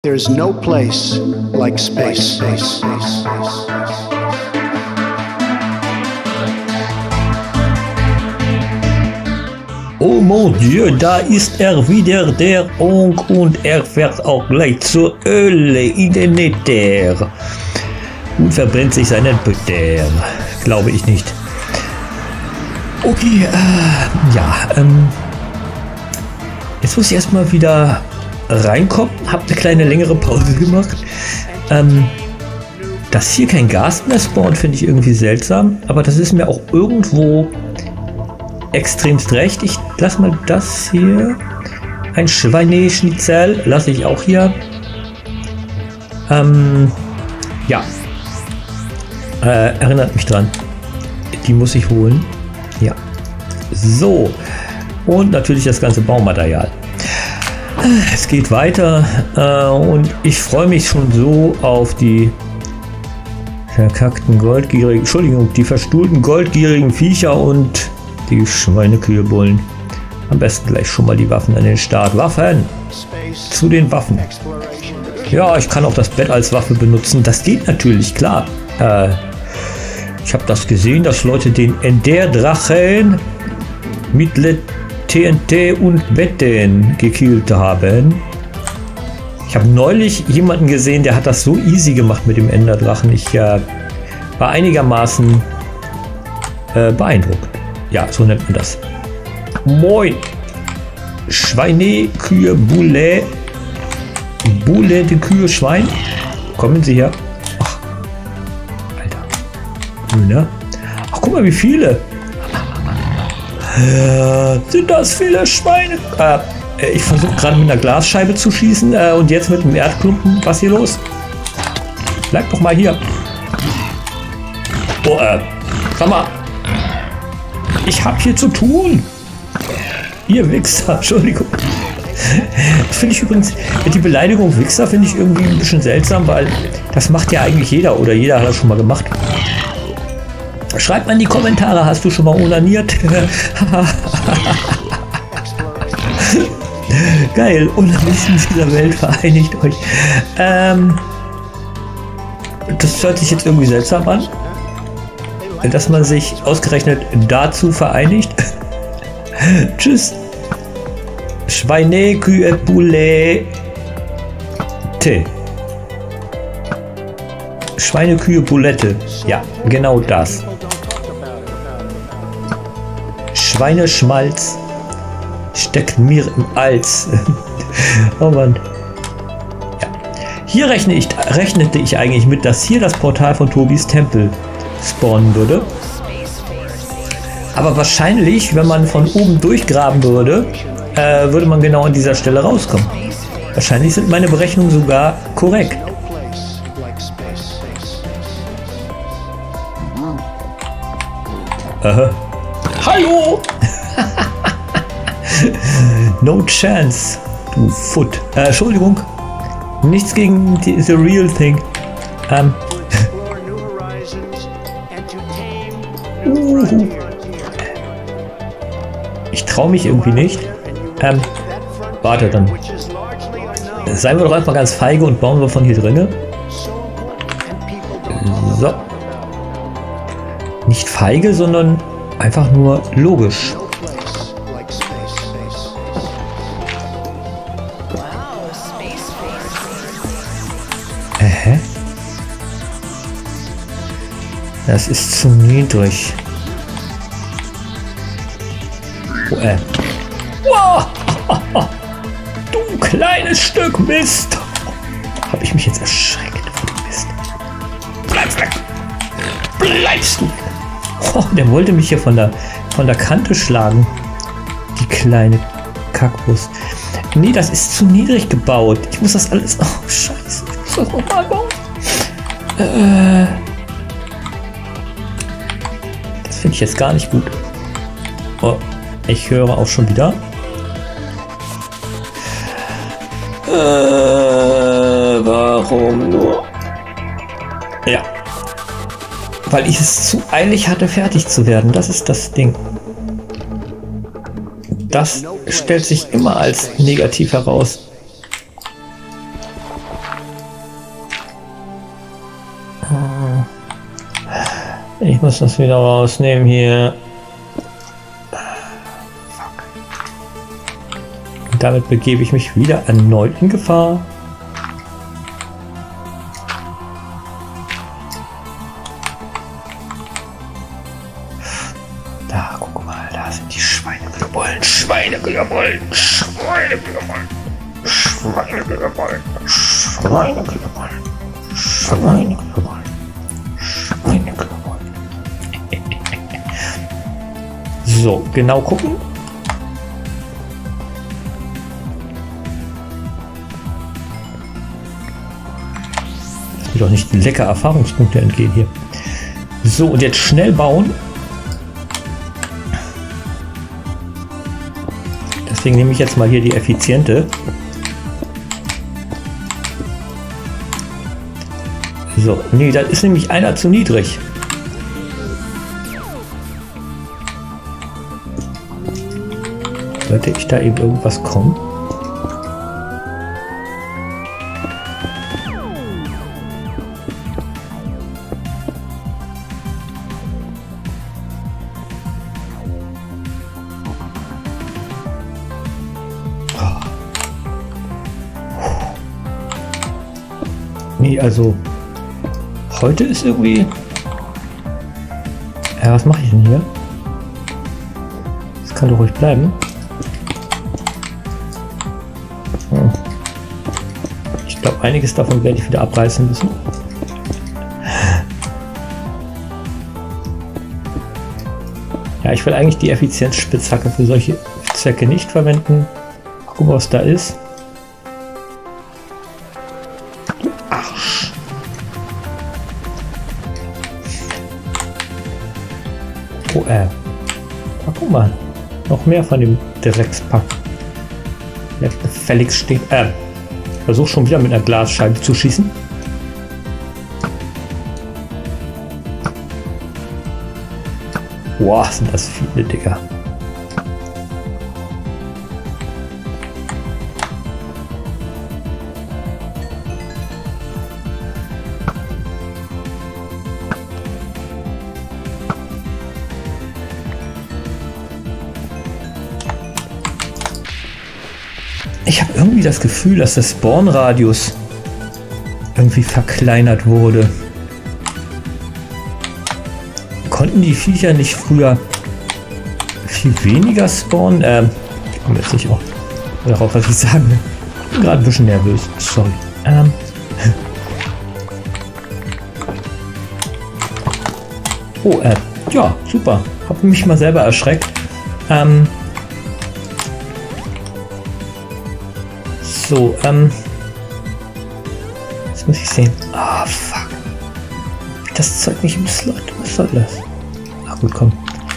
There's no place like space. Oh mon Dieu, da ist er wieder, der Onk, und er fährt auch gleich zur Hölle in den Nether und verbrennt sich seinen Butter. Glaube ich nicht. Okay, jetzt muss ich erstmal wieder reinkommen. Hab eine kleine längere Pause gemacht. Dass hier kein Gas mehr spawnt, finde ich irgendwie seltsam, aber das ist mir auch irgendwo extremst recht. Ich lasse mal das hier. Ein Schweineschnitzel lasse ich auch hier. Erinnert mich dran. Die muss ich holen. Ja. So. Und natürlich das ganze Baumaterial. Es geht weiter und ich freue mich schon so auf die verkackten die verstuhlten goldgierigen Viecher und die Schweinekühlbullen. Am besten gleich schon mal die Waffen an den Start. Waffen! Zu den Waffen. Ja, ich kann auch das Bett als Waffe benutzen. Das geht natürlich, klar. Ich habe das gesehen, dass Leute den Ender-Drachen mit TNT und Betten gekillt haben. Ich habe neulich jemanden gesehen, der hat das so easy gemacht mit dem Enderdrachen. Ich war einigermaßen beeindruckt. Ja, so nennt man das. Moin! Schweine, Kühe, Bulle. Bulle, die Kühe, Schwein. Kommen Sie her. Ach, Alter. Ne? Ach, guck mal, wie viele. Sind das viele Schweine? Ich versuche gerade mit einer Glasscheibe zu schießen und jetzt mit einem Erdklumpen. Was hier los? Bleib doch mal hier. Oh, sag mal. Ich hab hier zu tun. Ihr Wichser. Entschuldigung. Das finde ich übrigens, die Beleidigung Wichser finde ich irgendwie ein bisschen seltsam, weil das macht ja eigentlich jeder oder jeder hat das schon mal gemacht. Schreibt mal in die Kommentare, hast du schon mal onaniert? Geil, Onanisten dieser Welt, vereinigt euch. Das hört sich jetzt irgendwie seltsam an, dass man sich ausgerechnet dazu vereinigt. Tschüss. Schweine, Kühe, Bulle. Schweine, Kühe, Bulette. Ja, genau das. Schweineschmalz steckt mir im Hals. Oh Mann. Ja. Hier rechnete ich eigentlich mit, dass hier das Portal von Tobis Tempel spawnen würde. Aber wahrscheinlich, wenn man von oben durchgraben würde, würde man genau an dieser Stelle rauskommen. Wahrscheinlich sind meine Berechnungen sogar korrekt. Hallo! No chance, du Foot. Entschuldigung. Nichts gegen the real thing. Ich traue mich irgendwie nicht. Warte dann. Seien wir doch einfach ganz feige und bauen wir von hier drinnen. So. Nicht feige, sondern einfach nur logisch. Das ist zu niedrig. Wow! Du kleines Stück Mist! Habe ich mich jetzt erschreckt von dem Mist. Bleib weg! Bleibst du! Oh, der wollte mich hier von der Kante schlagen. Die kleine Kackwurst. Nee, das ist zu niedrig gebaut. Ich muss das alles... Oh, scheiße. Ich muss das nochmal bauen. Das finde ich jetzt gar nicht gut. Oh, ich höre auch schon wieder. Warum nur? Ja. Weil ich es zu eilig hatte, fertig zu werden. Das ist das Ding. Das stellt sich immer als negativ heraus. Ich muss das wieder rausnehmen hier. Und damit begebe ich mich wieder erneut in Gefahr. Da, guck mal, da sind die Schweineglühbollen, Schweineglühbollen, Schweineglühbollen, Schweineglühbollen, Schweineglühbollen, Schweineglühbollen, Schweineglühbollen. So, genau gucken. Lass mir doch nicht lecker Erfahrungspunkte entgehen hier. So, und jetzt schnell bauen. Deswegen nehme ich jetzt mal hier die effiziente. So, nee, das ist nämlich einer zu niedrig. Sollte ich da eben irgendwas kommen? Nee, also heute ist irgendwie... Ja, was mache ich denn hier? Das kann doch ruhig bleiben. Ich glaube, einiges davon werde ich wieder abreißen müssen. Ja, ich will eigentlich die Effizienzspitzhacke für solche Zwecke nicht verwenden. Gucken, was da ist. Arsch. Oh, guck mal. Noch mehr von dem Dreckspack. Bleibt gefälligst stehen. Versuch schon wieder mit einer Glasscheibe zu schießen. Boah, sind das viele, Digga. Ich habe irgendwie das Gefühl, dass der Spawn-Radius irgendwie verkleinert wurde. Konnten die Viecher nicht früher viel weniger spawnen? Ich komme jetzt nicht auch darauf, was ich sagen will. Ich bin gerade ein bisschen nervös. Sorry. Oh, ja, super. Habe mich mal selber erschreckt. So, jetzt muss ich sehen. Ah, fuck. Das Zeug nicht im Slot. Was soll das? Ach gut, komm.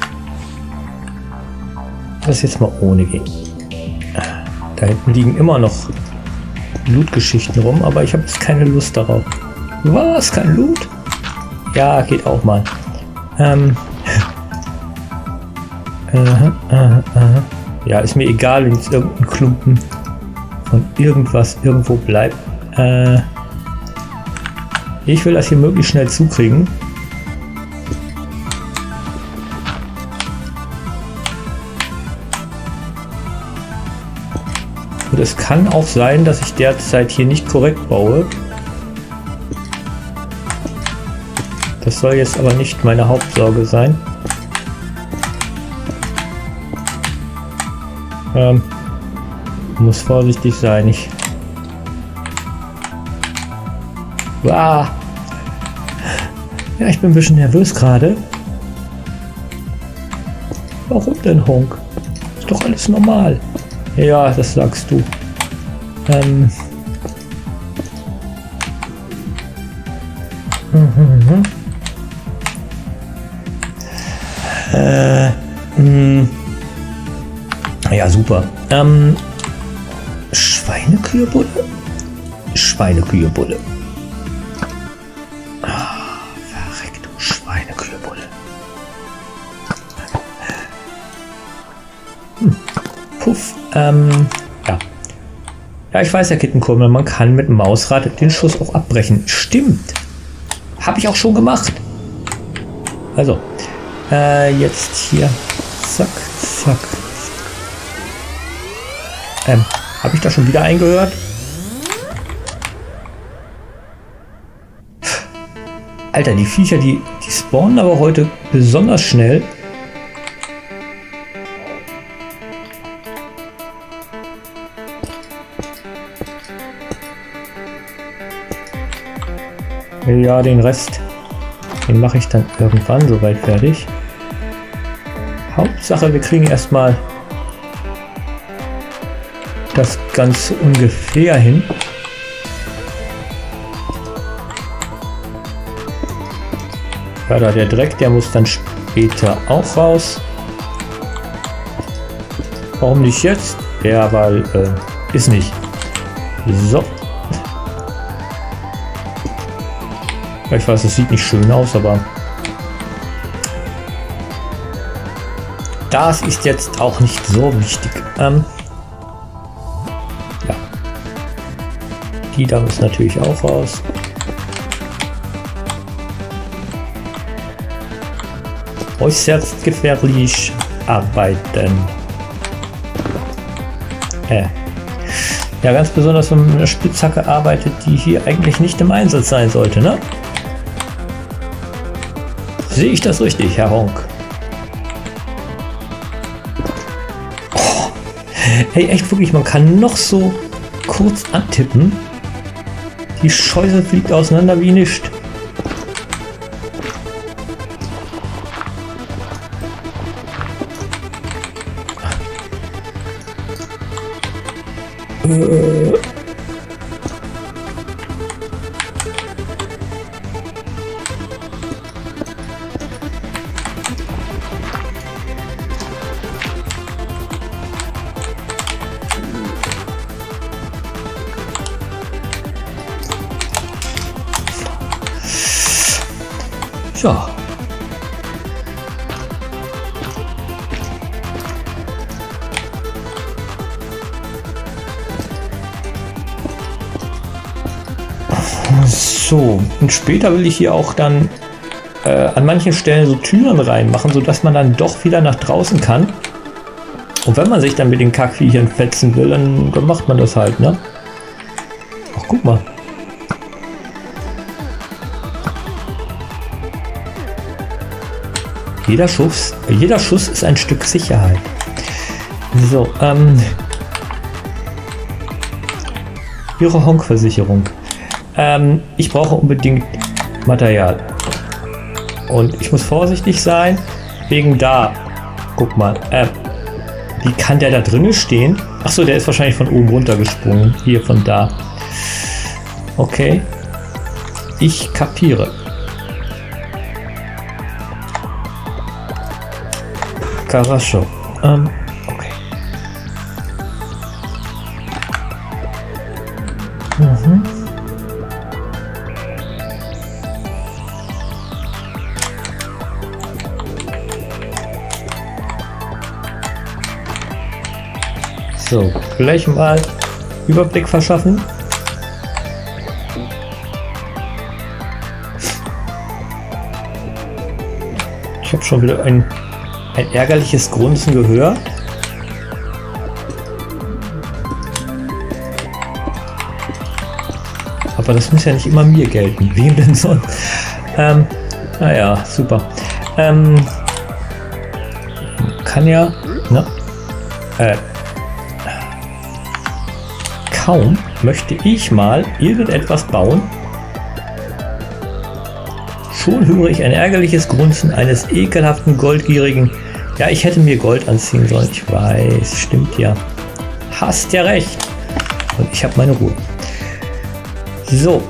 Lass jetzt mal ohne gehen. Da hinten liegen immer noch Loot-Geschichten rum, aber ich habe jetzt keine Lust darauf. Was? Kein Loot? Ja, geht auch mal. Ja, ist mir egal, wenn jetzt irgendein Klumpen von irgendwas irgendwo bleibt. Ich will das hier möglichst schnell zukriegen. Und es kann auch sein, dass ich derzeit hier nicht korrekt baue. Das soll jetzt aber nicht meine Hauptsorge sein. Muss vorsichtig sein. Ja, ich bin ein bisschen nervös gerade. Warum denn, Honk? Ist doch alles normal. Ja, das sagst du. Ja, super. Schweinekühebulle? Schweinekühebulle. Verreck, du Schweinekühebulle. Puff. Ja. Ja, ich weiß, Herr Kittenkurmel, man kann mit dem Mausrad den Schuss auch abbrechen. Stimmt. Habe ich auch schon gemacht. Also, jetzt hier. Zack, zack. Habe ich da schon wieder eingehört? Alter, die Viecher, die spawnen aber heute besonders schnell. Ja, den Rest, den mache ich dann irgendwann soweit fertig. Hauptsache, wir kriegen erstmal das Ganze ungefähr hin. Ja, da der Dreck, der muss dann später auch raus. Warum nicht jetzt? Ja, weil ist nicht. So. Ja, ich weiß, es sieht nicht schön aus, aber das ist jetzt auch nicht so wichtig. Ja. Die da müssen natürlich auch raus. Äußerst gefährlich arbeiten. Ja, ganz besonders, wenn man mit einer Spitzhacke arbeitet, die hier eigentlich nicht im Einsatz sein sollte, ne? Sehe ich das richtig, Herr Honk? Oh. Hey, echt wirklich, man kann noch so kurz antippen. Die Scheusel fliegt auseinander wie nichts. Ja. So, und später will ich hier auch dann an manchen Stellen so Türen reinmachen, sodass man dann doch wieder nach draußen kann. Und wenn man sich dann mit den Kackviechern fetzen will, dann macht man das halt, ne? Ach, guck mal. Jeder Schuss ist ein Stück Sicherheit. So, Ihre Honk-Versicherung. Ich brauche unbedingt Material. Und ich muss vorsichtig sein, wegen da. Guck mal, wie kann der da drinnen stehen? Achso, der ist wahrscheinlich von oben runter gesprungen. Hier, von da. Okay. Ich kapiere. Carrasco. Okay. Mhm. So, gleich mal Überblick verschaffen. Ich habe schon wieder ein ärgerliches Grunzen gehört. Aber das muss ja nicht immer mir gelten. Wem denn sonst? Naja, super. Kann ja, ne? Kaum möchte ich mal irgendetwas bauen, schon höre ich ein ärgerliches Grunzen eines ekelhaften Goldgierigen. Ja, ich hätte mir Gold anziehen sollen. Ich weiß, stimmt ja. Hast ja recht. Und ich habe meine Ruhe. So.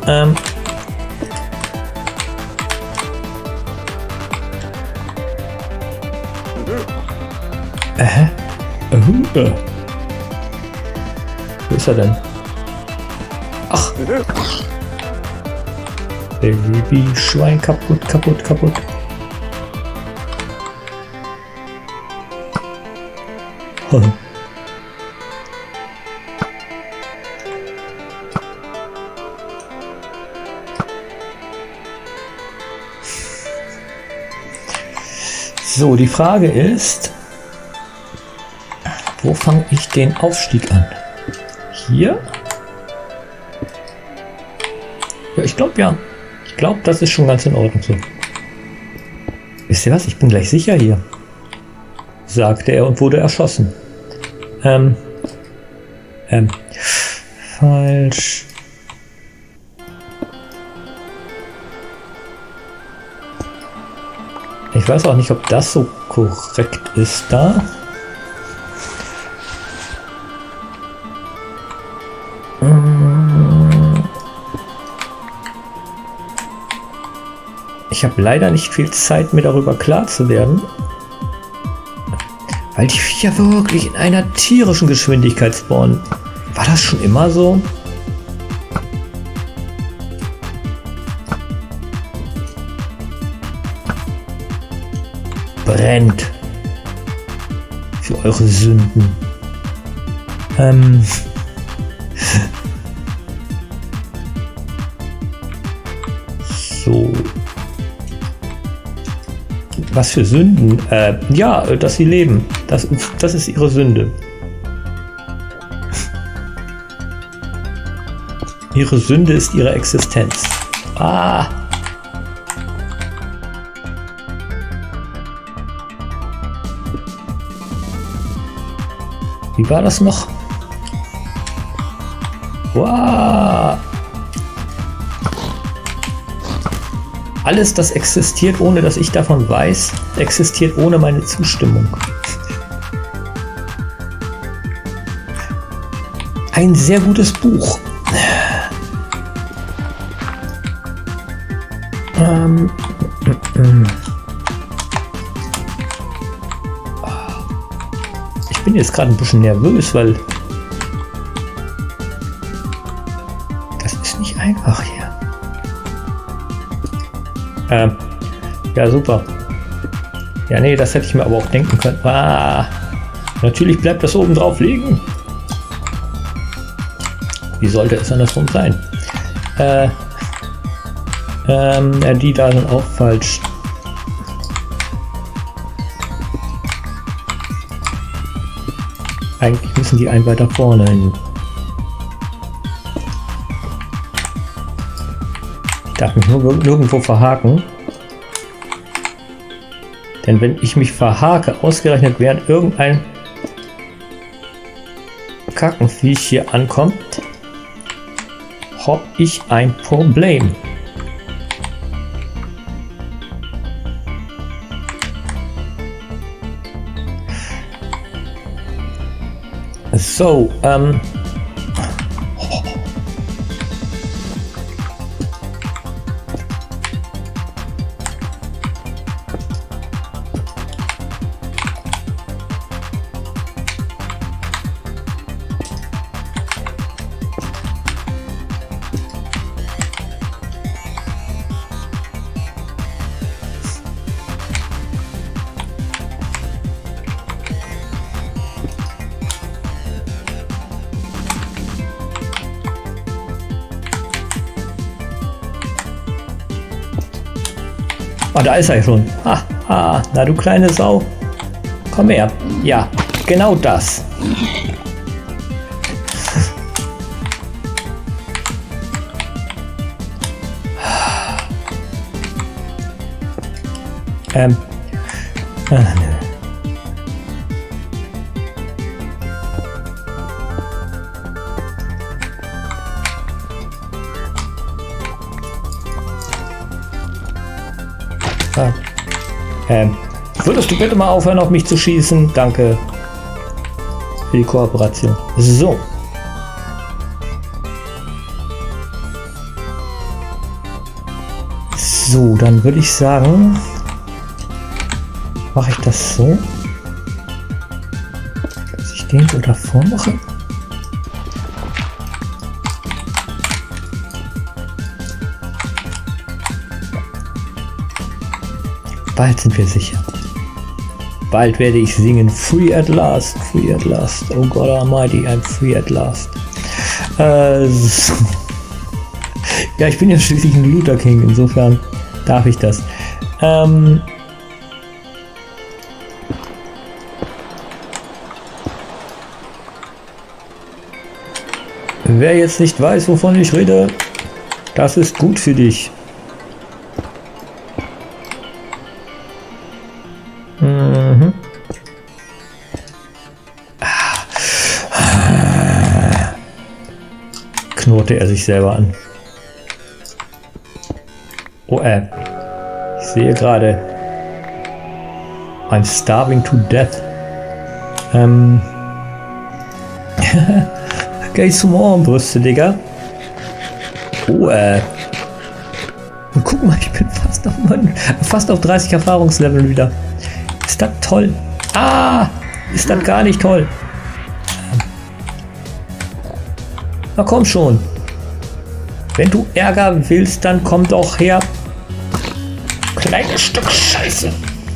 Wo ist er denn? Ach. Baby-Schwein kaputt, kaputt, kaputt. So, die Frage ist, wo fange ich den Aufstieg an? Hier? Ja, ich glaube ja. Ich glaube, das ist schon ganz in Ordnung so. Wisst ihr was? Ich bin gleich sicher hier, sagte er und wurde erschossen. Falsch. Ich weiß auch nicht, ob das so korrekt ist da. Ich habe leider nicht viel Zeit, mir darüber klar zu werden, weil die Viecher wirklich in einer tierischen Geschwindigkeit spawnen. War das schon immer so? Brennt für eure Sünden. So. Was für Sünden? Ja, dass sie leben. Das ist ihre Sünde. Ihre Sünde ist ihre Existenz. Ah! Wie war das noch? Wow! Alles, das existiert, ohne dass ich davon weiß, existiert ohne meine Zustimmung. Ein sehr gutes Buch. Ich bin jetzt gerade ein bisschen nervös, weil das ist nicht einfach hier. Ja, super. Ja, nee, das hätte ich mir aber auch denken können. Ah, natürlich bleibt das oben drauf liegen. Wie sollte es andersrum sein? Die da sind auch falsch. Eigentlich müssen die ein weiter vorne hin. Ich darf mich nur nirgendwo verhaken. Denn wenn ich mich verhake, ausgerechnet während irgendein Kackenviech hier ankommt, habe ich ein Problem. So, oh, da ist er schon. Na du kleine Sau. Komm her. Ja, genau das. Würdest du bitte mal aufhören, auf mich zu schießen? Danke für die Kooperation. So. So, dann würde ich sagen, mache ich das so, dass ich den so davor mache. Bald sind wir sicher. Bald werde ich singen Free at last, free at last. Oh God Almighty, I'm free at last. So. Ja, ich bin ja schließlich ein Looter King, insofern darf ich das. Wer jetzt nicht weiß, wovon ich rede, das ist gut für dich. Mhm. Knurrte er sich selber an. Oh, ich sehe gerade. I'm starving to death. Geh zum Ohrenbrüste, Digga. Oh, und guck mal, ich bin fast auf 30 Erfahrungslevel wieder. Ist das toll? Ah, ist das gar nicht toll. Na komm schon. Wenn du Ärger willst, dann komm doch her. Kleines Stück Scheiße.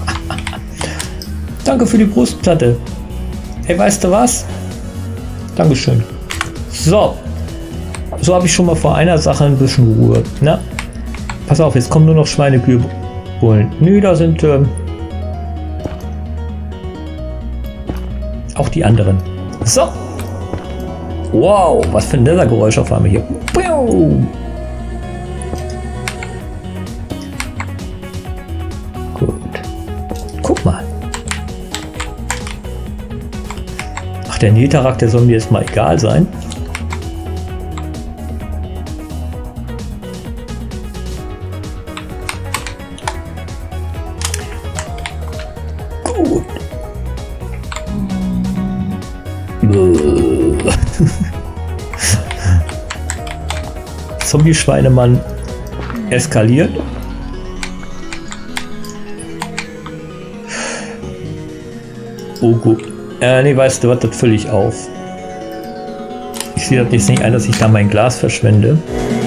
Danke für die Brustplatte. Hey, weißt du was? Dankeschön. So. So habe ich schon mal vor einer Sache ein bisschen Ruhe. Na? Pass auf, jetzt kommen nur noch Schweinekühlbullen. Nö, da sind auch die anderen. So. Wow, was für ein Nethergeräusch auf einmal hier. Gut. Guck mal. Ach, der Netherrack, der soll mir jetzt mal egal sein. Gut. Zombie-Schweinemann eskaliert. Oh gut. Nee, weißt du was, das fülle ich auf. Ich sehe das jetzt nicht ein, dass ich da mein Glas verschwende.